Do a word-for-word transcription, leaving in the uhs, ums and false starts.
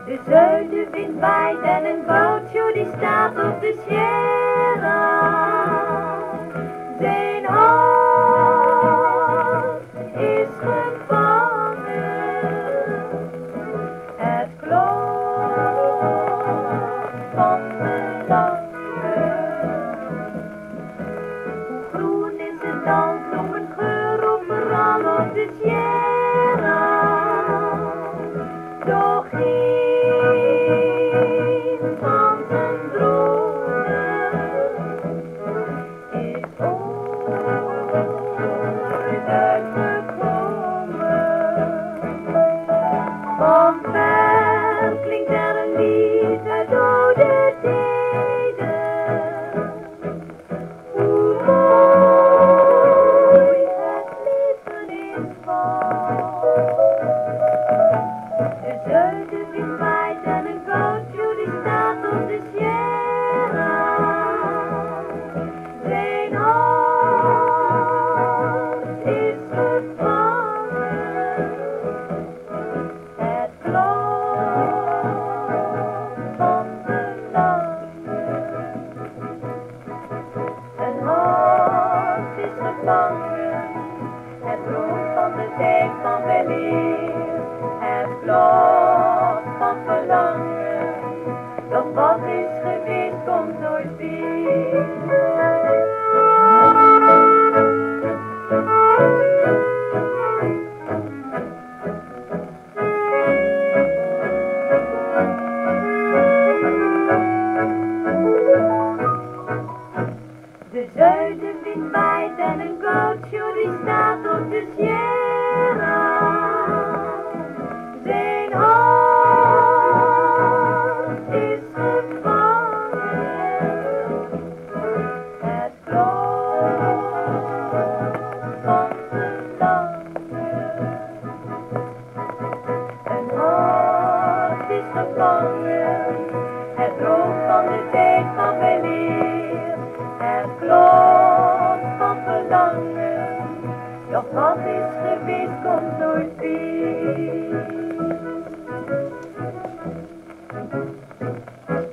De zuidenwind waait en een gaucho die staat op de sierra. Zijn hart is gevangen. Het klopt van verlangen. Hoe groen is het land, nog een geur overal op de sierra. Doch geen van zijn dromen is ooit uitgekomen. Want ver klinkt er een lied uit oude tijden. Hoe mooi het leven is van. De zuidenwind waait en een gaucho die staat op de sierra. Zijn hart is gevangen. Het klopt van verlangen. Een hart is gevangen. Het roept van de tijd van weleer. Het klopt van verlangen. Doch wat is geweest komt nooit weer. De zuidenwind waait en een gaucho die staat op de sierra. Zijn hart is gevangen. Het klopt van verlangen. Een hart is gevangen. Het rookt van de tijd van weleer. Het klopt van verlangen. Doch wat is geweest komt nooit weer.